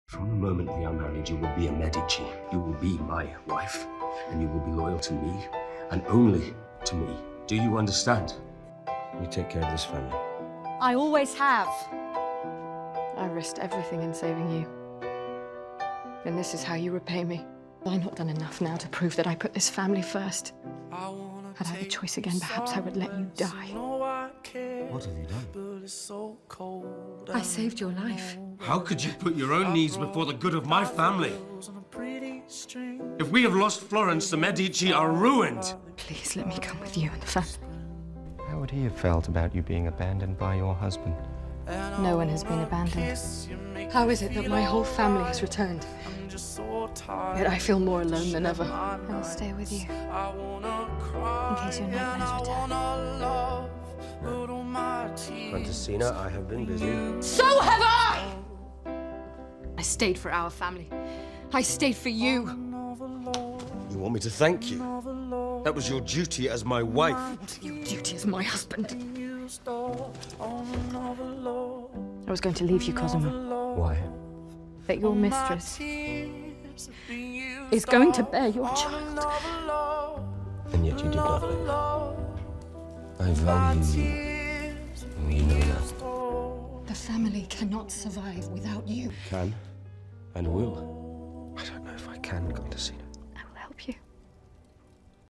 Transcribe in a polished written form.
From the moment we are married, you will be a Medici. You will be my wife, and you will be loyal to me, and only to me. Do you understand? You take care of this family. I always have. I risked everything in saving you. And this is how you repay me. Have I not done enough now to prove that I put this family first? Had I the choice again, perhaps I would let you die. What have you done? I saved your life. How could you put your own needs before the good of my family? If we have lost Florence, the Medici are ruined. Please let me come with you and the family. How would he have felt about you being abandoned by your husband? No one has been abandoned. How is it that my whole family has returned? Yet I feel more alone than ever. I will stay with you, in case your nightmares return. Contessina, I have been busy. So have I! I stayed for our family. I stayed for you. You want me to thank you? That was your duty as my wife. Your duty as my husband. I was going to leave you, Cosimo. Why? That your mistress is going to bear your child. And yet you did nothing. I value you. And you know that. The family cannot survive without you. Can and will. I don't know if I can, Contessina.